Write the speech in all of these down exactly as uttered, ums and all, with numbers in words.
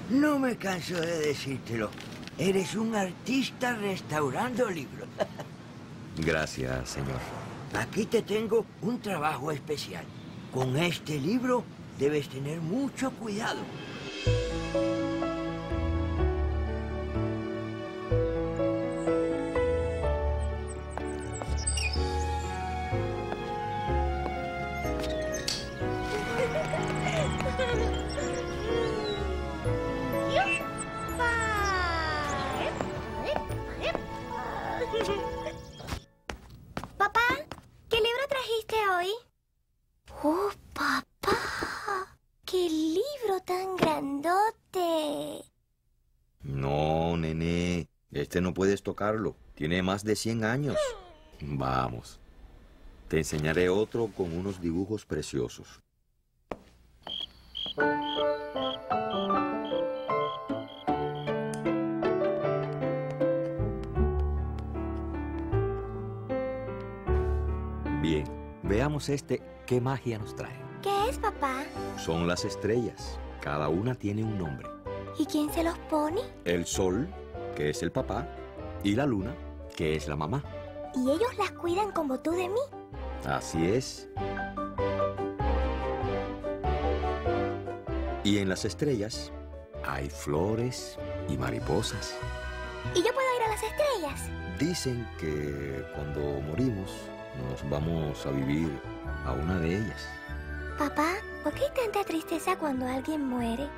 No me canso de decírtelo. Eres un artista restaurando libros. Gracias, señor. Aquí te tengo un trabajo especial. Con este libro debes tener mucho cuidado. Papá, ¿qué libro trajiste hoy? ¡Oh, papá! ¡Qué libro tan grandote! No, nene. Este no puedes tocarlo. Tiene más de cien años. Vamos. Te enseñaré otro con unos dibujos preciosos. Bien, veamos este. ¿Qué magia nos trae? ¿Qué es, papá? Son las estrellas. Cada una tiene un nombre. ¿Y quién se los pone? El sol, que es el papá, y la luna, que es la mamá. ¿Y ellos las cuidan como tú de mí? Así es. Y en las estrellas hay flores y mariposas. ¿Y yo puedo ir a las estrellas? Dicen que cuando morimos nos vamos a vivir a una de ellas. Papá, ¿por qué hay tanta tristeza cuando alguien muere?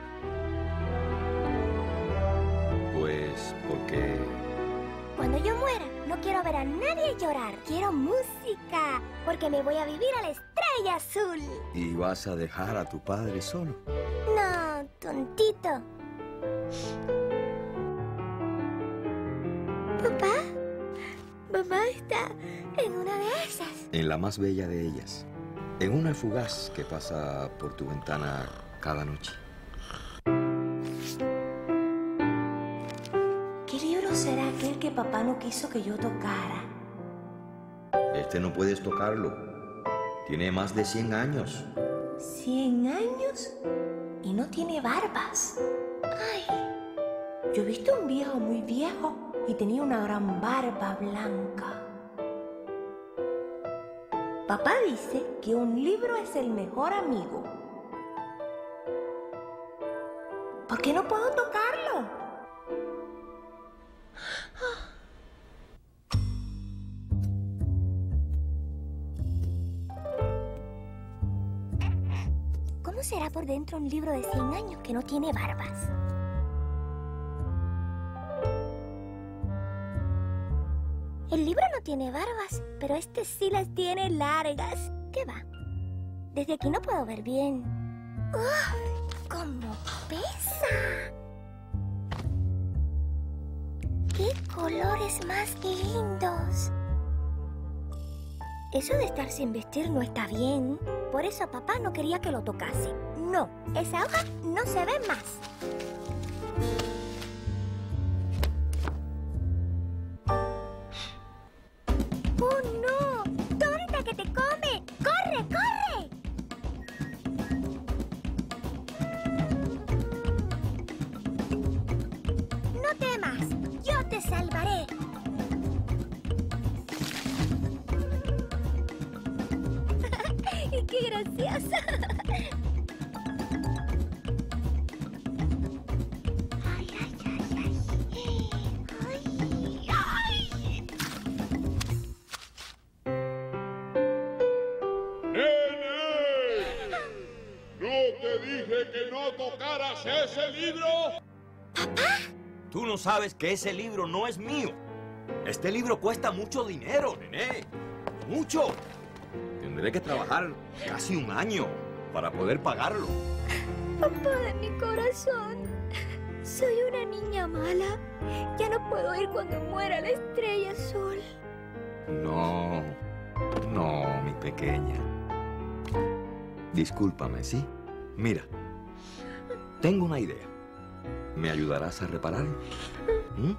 Pues porque... Cuando yo muera, no quiero ver a nadie llorar. Quiero música, porque me voy a vivir a la estrella azul. ¿Y vas a dejar a tu padre solo? No, tontito. Papá, mamá está en una de esas. En la más bella de ellas. En una fugaz que pasa por tu ventana cada noche. ¿Qué libro será aquel que papá no quiso que yo tocara? Este no puedes tocarlo. Tiene más de cien años. ¿Cien años? Y no tiene barbas. Ay, yo he visto un viejo muy viejo y tenía una gran barba blanca. Papá dice que un libro es el mejor amigo. ¿Por qué no puedo tocarlo? ¿Cómo será por dentro un libro de cien años que no tiene barbas? El libro no tiene barbas, pero este sí las tiene largas. ¿Qué va? Desde aquí no puedo ver bien. ¡Uf! ¡Cómo pesa! ¡Qué colores más lindos! Eso de estar sin vestir no está bien. Por eso papá no quería que lo tocase. No, esa hoja no se ve más. ¡Oh, no! ¡Tonta que te come! ¡Corre, corre! No temas, yo te salvaré. ¡Qué gracioso! ¡Ay, ay, ay, ay! ¡Ay, ay! ¡Nene! ¿No te dije que no tocaras ese libro? ¿Papá? Tú no sabes que ese libro no es mío. Este libro cuesta mucho dinero, nene. Mucho. Tendré que trabajar casi un año para poder pagarlo. Papá de mi corazón, soy una niña mala. Ya no puedo ir cuando muera la estrella azul. No, no, mi pequeña. Discúlpame, ¿sí? Mira, tengo una idea. ¿Me ayudarás a repararlo? ¿Mm?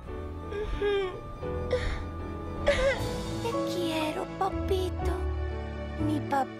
Te quiero, papito. Mi papá.